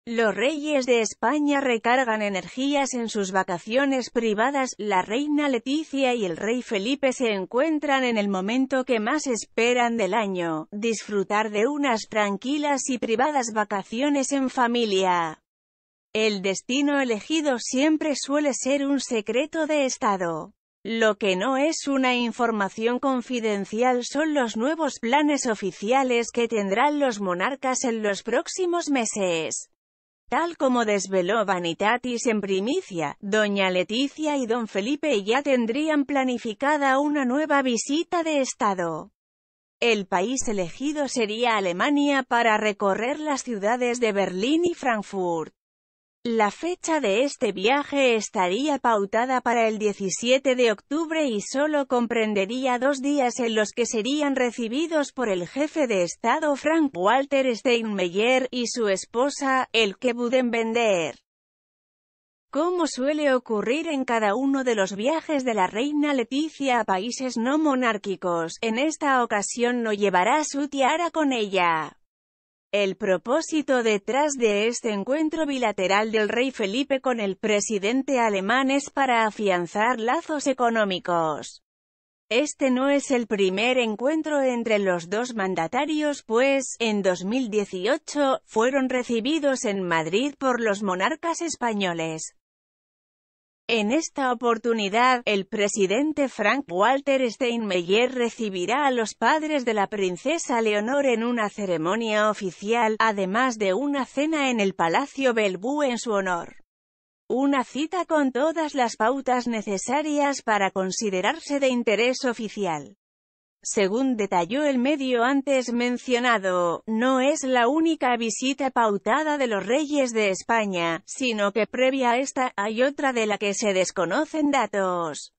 Los reyes de España recargan energías en sus vacaciones privadas. La reina Leticia y el rey Felipe se encuentran en el momento que más esperan del año: disfrutar de unas tranquilas y privadas vacaciones en familia. El destino elegido siempre suele ser un secreto de Estado. Lo que no es una información confidencial son los nuevos planes oficiales que tendrán los monarcas en los próximos meses. Tal como desveló Vanitatis en primicia, doña Leticia y don Felipe ya tendrían planificada una nueva visita de Estado. El país elegido sería Alemania para recorrer las ciudades de Berlín y Frankfurt. La fecha de este viaje estaría pautada para el 17 de octubre y solo comprendería 2 días en los que serían recibidos por el jefe de Estado Frank-Walter Steinmeier y su esposa, Elke Budenbender. Como suele ocurrir en cada uno de los viajes de la reina Leticia a países no monárquicos, en esta ocasión no llevará su tiara con ella. El propósito detrás de este encuentro bilateral del rey Felipe con el presidente alemán es para afianzar lazos económicos. Este no es el primer encuentro entre los dos mandatarios, pues, en 2018, fueron recibidos en Madrid por los monarcas españoles. En esta oportunidad, el presidente Frank-Walter Steinmeier recibirá a los padres de la princesa Leonor en una ceremonia oficial, además de una cena en el Palacio Bellevue en su honor. Una cita con todas las pautas necesarias para considerarse de interés oficial. Según detalló el medio antes mencionado, no es la única visita pautada de los reyes de España, sino que previa a esta, hay otra de la que se desconocen datos.